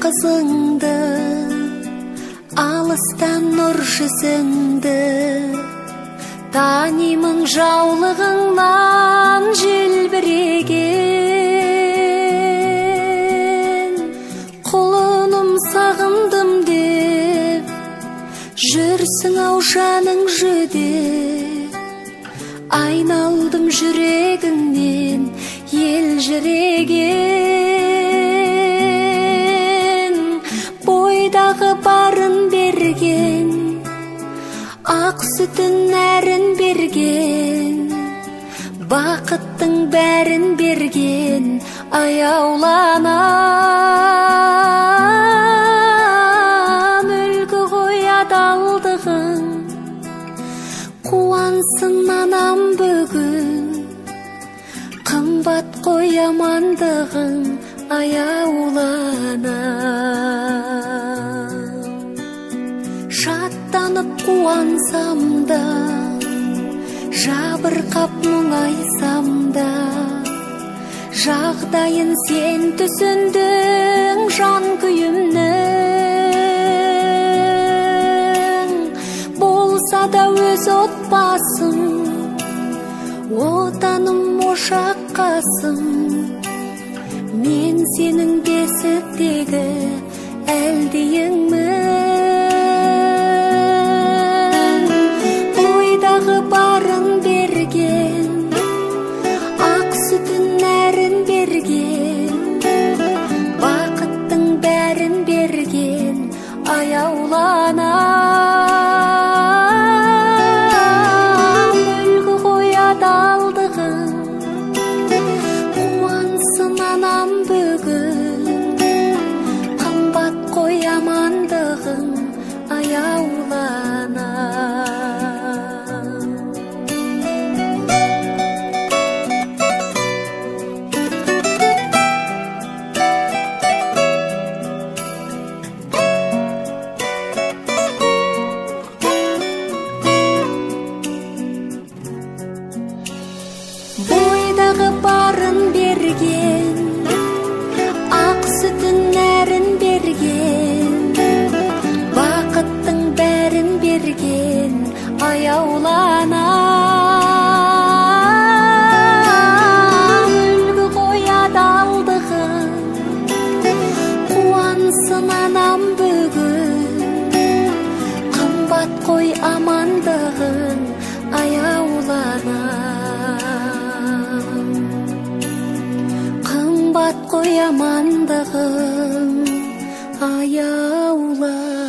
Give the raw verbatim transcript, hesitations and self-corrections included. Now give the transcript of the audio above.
kızыңdı, alıstan nur yüzüңді, танимын жаулығыңнан желбіреген. Құлыным сағындым деп жүрсің ау жаның жүдеп, айналдым жүрегіңнен елжіреген. Бойдағы барын берген, ақ сүтін нәрін берген, бақыттың бәрін берген, аяуланам үлгі ғой адалдығың. Қуансын анам бүгін, қымбат қой амандығың, аяуланам. Шаттанып қуансам да, жабырқап мұңайсам да, жағдайын сен түсіндің жан күйімнің. Болса да өз отбасым, отаным ошаққасым, мен сенің бесіктегі әлдейіңмін. Барын берген, ақ сүтін нәрін берген, бақыттың бәрін берген, аяуланам үлгі ғой адалдығың. Қуансын анам бүгін, қымбат қой амандығың, аяуланам. Бойдағы барын берген, ақ сүтін нәрін берген, бақыттың бәрін берген, аяуланам үлгі ғой адалдығың. Қуансын анам бүгін, қымбат қой амандығың, аяуланам. Қымбат қой амандығың, аяуланам.